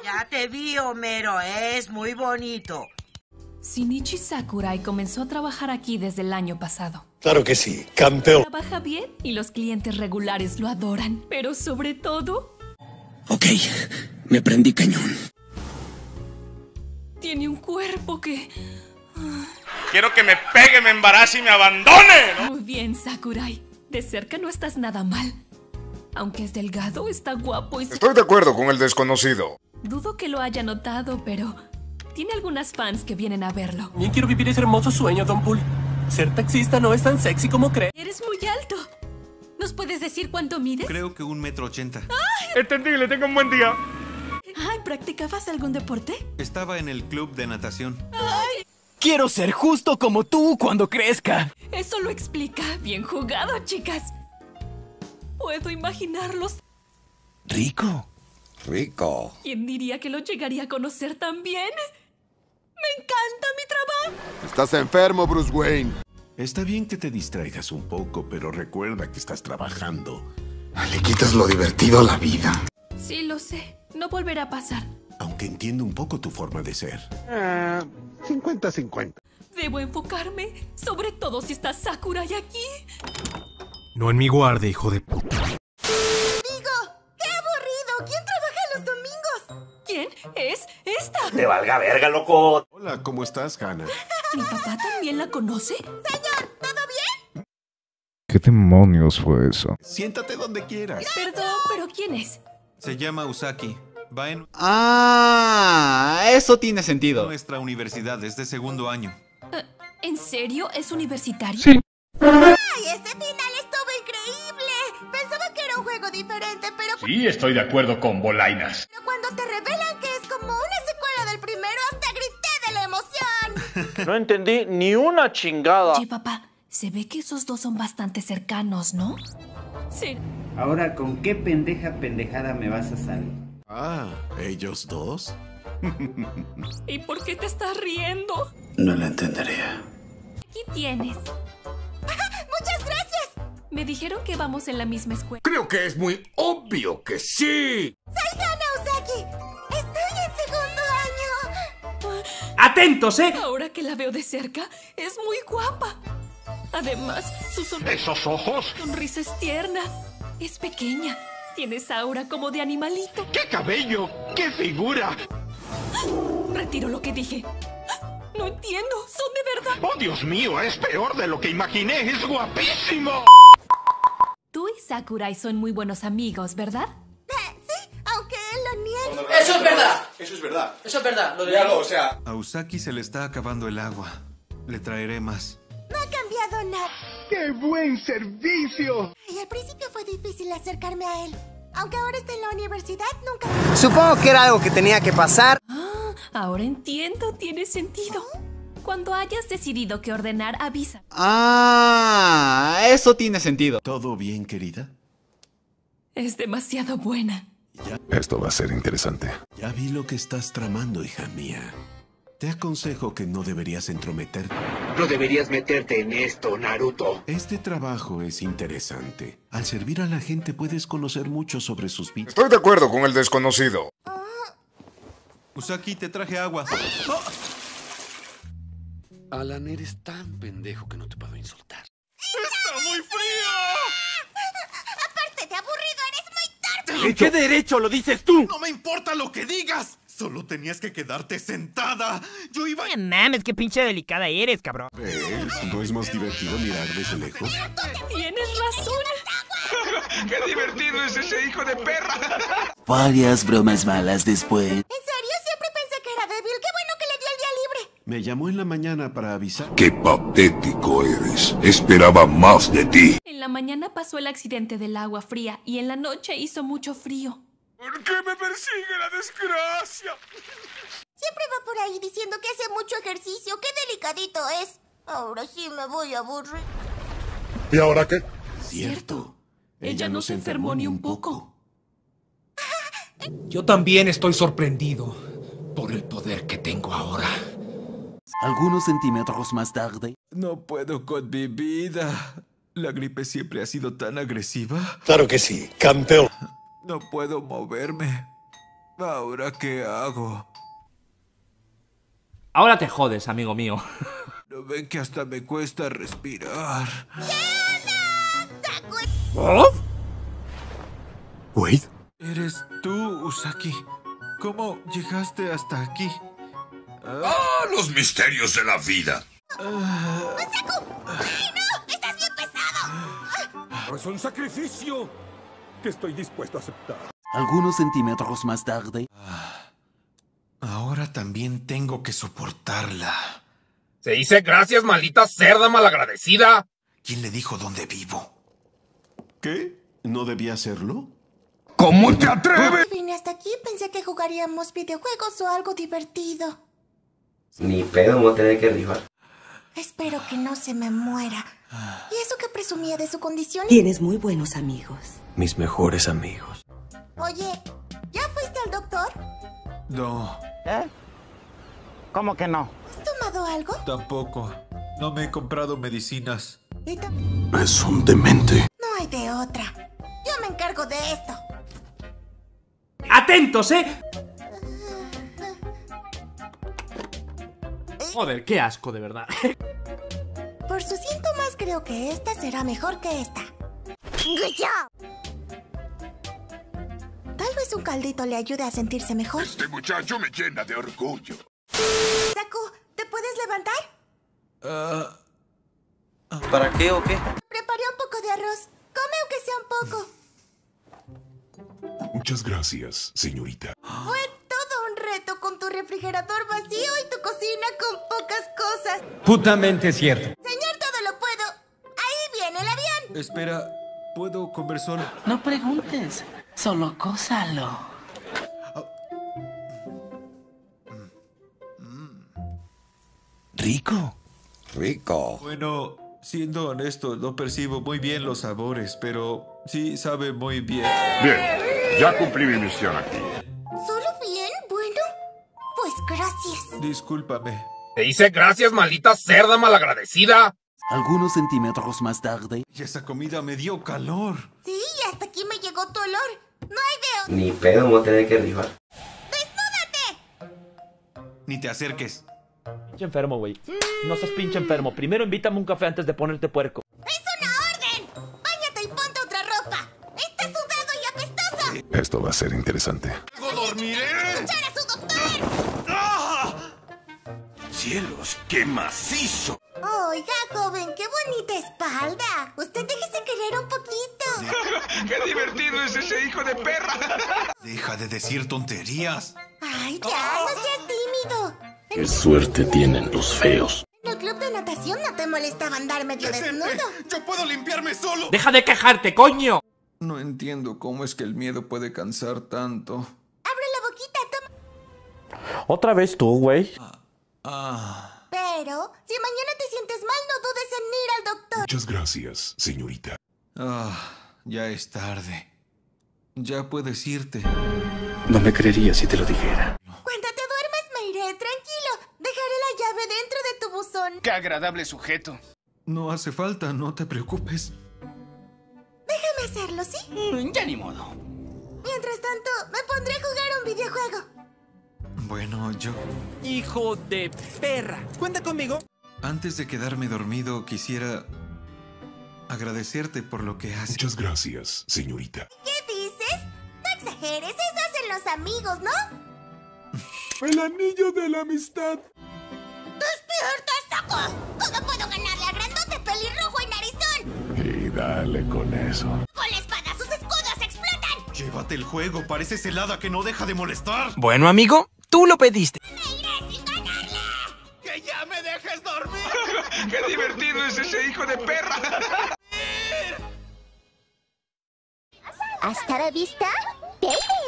Ya te vi, Homero, es muy bonito. Shinichi Sakurai comenzó a trabajar aquí desde el año pasado. Claro que sí, campeón. Trabaja bien y los clientes regulares lo adoran, pero sobre todo... Ok, me prendí cañón. Tiene un cuerpo que... Quiero que me pegue, me embarace y me abandone, ¿no? Muy bien, Sakurai. De cerca no estás nada mal. Aunque es delgado, está guapo y... Estoy de acuerdo con el desconocido. Dudo que lo haya notado, pero... tiene algunas fans que vienen a verlo. También quiero vivir ese hermoso sueño, Don Pool. Ser taxista no es tan sexy como cree. Eres muy alto. ¿Nos puedes decir cuánto mides? Creo que 1,80 m. Entendible, tenga un buen día. Ay, ¿practicabas algún deporte? Estaba en el club de natación. Quiero ser justo como tú cuando crezca. Eso lo explica. Bien jugado, chicas. Puedo imaginarlos. Rico. Rico. ¿Quién diría que lo llegaría a conocer tan bien? ¡Me encanta mi trabajo! Estás enfermo, Bruce Wayne. Está bien que te distraigas un poco, pero recuerda que estás trabajando. Le quitas lo divertido a la vida. Sí, lo sé. No volverá a pasar. Aunque entiendo un poco tu forma de ser. 50-50. Debo enfocarme, sobre todo si está Sakurai aquí. No en mi guardia, hijo de puta. ¡Qué aburrido! ¿Quién trabaja los domingos? ¿Quién es esta? Te valga verga, loco. Hola, ¿cómo estás, Hannah? ¿Mi papá también la conoce? Señor, ¿todo bien? ¿Qué demonios fue eso? Siéntate donde quieras. Perdón, ¿pero quién es? Se llama Usaki. Va en Ah, eso tiene sentido. nuestra universidad, es de segundo año. ¿En serio? ¿Es universitario? Sí. ¡Ay, ese final estuvo increíble! Pensaba que era un juego diferente, pero... Sí, estoy de acuerdo con Bolainas. Pero cuando te revelan que es como una secuela del primero, hasta grité de la emoción. No entendí ni una chingada. Oye, papá, se ve que esos dos son bastante cercanos, ¿no? Sí. Ahora, ¿con qué pendejada me vas a salir? Ah, ¿ellos dos? ¿Y por qué te estás riendo? No lo entenderé. Aquí tienes. ¡Muchas gracias! Me dijeron que vamos en la misma escuela. Creo que es muy obvio que sí. Soy Hana Usaki. Estoy en segundo año. ¡Atentos, eh! Ahora que la veo de cerca, es muy guapa. Además, su ¿Esos ojos? sonrisa es tierna. Es pequeña. Tienes aura como de animalito. ¡Qué cabello! ¡Qué figura! Retiro lo que dije. No entiendo, son de verdad. ¡Oh, Dios mío! Es peor de lo que imaginé. ¡Es guapísimo! Tú y Sakurai son muy buenos amigos, ¿verdad? Sí, aunque él lo niegue. ¡Eso es verdad! Eso es verdad. Eso es verdad. Lo Léalo, o sea. A Usaki se le está acabando el agua. Le traeré más. No ha cambiado nada. ¡Qué buen servicio! Y al principio fue difícil acercarme a él. Aunque ahora está en la universidad, nunca... Supongo que era algo que tenía que pasar. Ah, ahora entiendo, tiene sentido. Cuando hayas decidido qué ordenar, avisa. Ah, eso tiene sentido. ¿Todo bien, querida? Es demasiado buena. Esto va a ser interesante. Ya vi lo que estás tramando, hija mía. Te aconsejo que no deberías entrometerte. No deberías meterte en esto, Naruto. Este trabajo es interesante. Al servir a la gente puedes conocer mucho sobre sus vidas. Estoy de acuerdo con el desconocido. Usaki, te traje agua. Alan, eres tan pendejo que no te puedo insultar. ¡Está muy frío! Aparte de aburrido, eres muy torpe. ¿En qué derecho lo dices tú? ¡No me importa lo que digas! Solo tenías que quedarte sentada. Yo iba... Mames, qué pinche delicada eres, cabrón. ¿Ves? ¿No es más divertido mirar desde lejos? Tienes razón. ¡Qué divertido es ese hijo de perra! Varias bromas malas después. ¿En serio? Siempre pensé que era débil. ¡Qué bueno que le dio el día libre! Me llamó en la mañana para avisar. ¡Qué patético eres! Esperaba más de ti. En la mañana pasó el accidente del agua fría y en la noche hizo mucho frío. ¿Por qué me persigue la desgracia? Siempre va por ahí diciendo que hace mucho ejercicio. ¡Qué delicadito es! Ahora sí me voy a aburrir. ¿Y ahora qué? Cierto. Ella no se enfermó ni un poco. Yo también estoy sorprendido por el poder que tengo ahora. Algunos centímetros más tarde. No puedo con mi vida. La gripe siempre ha sido tan agresiva. Claro que sí, campeón. No puedo moverme. ¿Ahora qué hago? Ahora te jodes, amigo mío. ¿No ven que hasta me cuesta respirar? ¡Oh! ¿Wade? ¿Eres tú, Usagi? ¿Cómo llegaste hasta aquí? ¡Ah, los misterios de la vida! ¡Saku! ¡No! ¡Estás bien pesado! Es un sacrificio que estoy dispuesto a aceptar. Algunos centímetros más tarde... Ahora también tengo que soportarla. Se dice gracias, maldita cerda malagradecida. ¿Quién le dijo dónde vivo? ¿Qué? ¿No debía hacerlo? ¿Cómo te atreves? Vine hasta aquí y pensé que jugaríamos videojuegos o algo divertido. Ni pedo, me voy a tener que rifar. Espero que no se me muera. ¿Y eso que presumía de su condición? Tienes muy buenos amigos. Mis mejores amigos. Oye, ¿ya fuiste al doctor? No. ¿Eh? ¿Cómo que no? ¿Has tomado algo? Tampoco. No me he comprado medicinas. Es un demente. No hay de otra. Yo me encargo de esto. ¡Atentos, Joder, qué asco, de verdad. Por sus síntomas creo que esta será mejor que esta. ¡Good job! Tal vez un caldito le ayude a sentirse mejor. Este muchacho me llena de orgullo. Saku, ¿te puedes levantar? ¿Para qué o qué? Preparé un poco de arroz. Come aunque sea un poco. Muchas gracias, señorita. Fue todo un reto con tu refrigerador vacío y tu cocina con pocas cosas. Putamente cierto. Señor, todo lo puedo. Ahí viene el avión. Espera, ¿puedo comer solo? No preguntes, solo cósalo. Rico. Rico. Bueno, siendo honesto, no percibo muy bien los sabores, pero sí sabe muy bien. Bien, ya cumplí mi misión aquí. ¿Solo bien? Bueno, pues gracias. Discúlpame. Se dice gracias, maldita cerda malagradecida. Algunos centímetros más tarde... Y esa comida me dio calor. Sí, y hasta aquí me llegó tu olor. No hay de... Ni pedo, me voy a tener que rifar. ¡Desnúdate! Ni te acerques. Pinche enfermo, güey. No seas pinche enfermo. Primero invítame un café antes de ponerte puerco. ¡Es una orden! ¡Báñate y ponte otra ropa! ¡Estás sudado y apestoso! Esto va a ser interesante. ¡No dormiré! ¡Escuchar a su doctor! ¡Ah! ¡Cielos, qué macizo! Oiga, joven, qué bonita espalda. Usted déjese querer un poquito. ¡Qué divertido es ese hijo de perra! Deja de decir tonterías. Ay, ya, no seas tímido. ¡Qué suerte tienen los feos! En el club de natación no te molestaba andar medio desnudo. ¡Yo puedo limpiarme solo! ¡Deja de quejarte, coño! No entiendo cómo es que el miedo puede cansar tanto. Abre la boquita, toma. ¿Otra vez tú, güey? Pero, si mañana te sientes mal, no dudes en ir al doctor. Muchas gracias, señorita. Ya es tarde. Ya puedes irte. No me creería si te lo dijera. Cuando te duermas me iré, tranquilo. Dejaré la llave dentro de tu buzón. ¡Qué agradable sujeto! No hace falta, no te preocupes. Déjame hacerlo, ¿sí? Ya ni modo. Mientras tanto, me pondré a jugar un videojuego. Bueno, yo... ¡Hijo de perra! Cuenta conmigo. Antes de quedarme dormido, quisiera agradecerte por lo que haces. Muchas gracias, señorita. ¿Qué dices? No exageres, eso hacen los amigos, ¿no? El anillo de la amistad. ¡Despierta, Saku! ¿Cómo puedo ganarle a grandote pelirrojo y narizón? Y dale con eso. ¡Con la espada sus escudos explotan! Llévate el juego, pareces helada que no deja de molestar. Bueno, amigo, tú lo pediste. ¡Me iré sin ganarle! ¡Que ya me dejes dormir! ¡Qué divertido es ese hijo de perra! ¡Hasta la vista, baby!